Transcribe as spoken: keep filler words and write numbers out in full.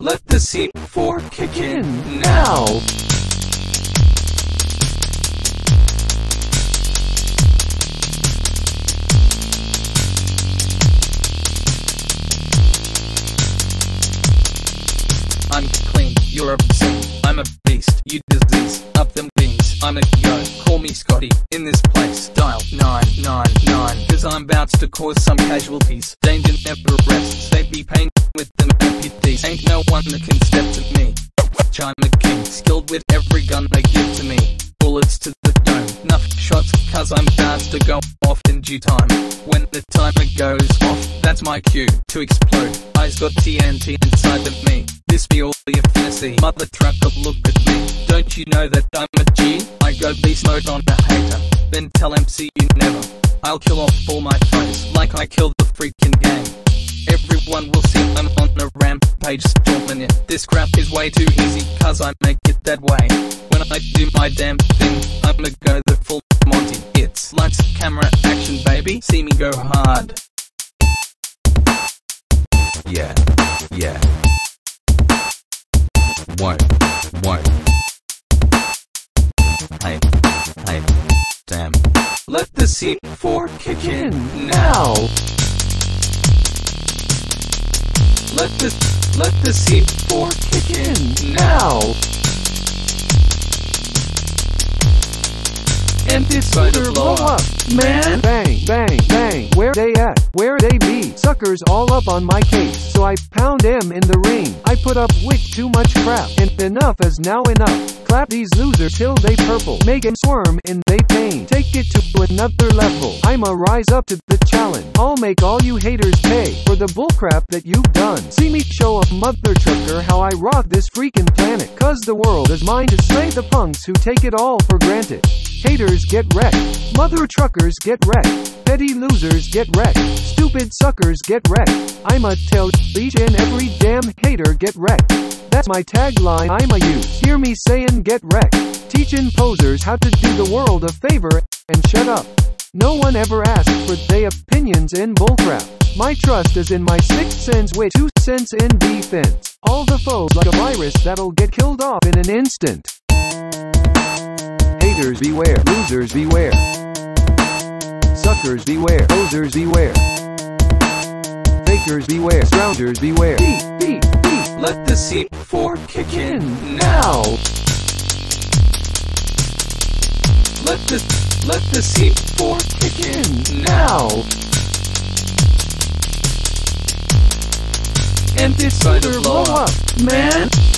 Let the C four kick in now. I'm clean, you're obscene. I'm a beast, you disease. Up them beans, I'm a yo. Call me Scotty, in this place. Dial nine nine nine, cause I'm about to cause some casualties. Danger never rests, they be pain with them amputees. Ain't no one that can step to me. I'm a king, skilled with every gun they give to me. Bullets to the dome, enough shots cause I'm fast to go off in due time. When the timer goes off, that's my cue to explode. Eyes got T N T inside of me. This be all your fantasy, mother trucker, look at me. Don't you know that I'm a G? I go beast mode on a hater, then tell M C you never. I'll kill off all my foes, like I killed the freaking game. Everyone will see I'm on a rampage storming it. This crap is way too easy cause I make it that way. When I do my damn thing, I'ma go the full Monty. It's lights, camera, action baby, see me go hard. Yeah, yeah. What, what? Hey, hey, damn. Let the C four kick in now. Let the, let the C four kick in now. And it's gonna blow up, man. Bang, bang, bang. Where they at? Where they be? Suckers all up on my case, so I pound them in the ring. I put up with too much crap, and enough is now enough. Clap these losers till they purple, make them squirm in they pain. Take it to another level, I'ma rise up to the challenge. I'll make all you haters pay for the bullcrap that you've done. See me show a mother trucker how I rock this freaking planet, cause the world is mine to slay the punks who take it all for granted. Haters get wrecked, mother truckers get wrecked, petty losers get wrecked, stupid suckers get wrecked. I'ma tell each and every damn hater get wrecked. That's my tagline I'ma use, hear me saying get wrecked. Teaching posers how to do the world a favor and shut up. No one ever asked for they opinions in bullcrap. My trust is in my sixth sense with two cents in defense. All the foes like a virus that'll get killed off in an instant. Haters beware, losers beware, suckers beware, posers beware, fakers beware, scroungers beware. Beep, beep, beep. Let the C four kick in now. Let the, let the C four kick in now. And it's gonna blow up, man.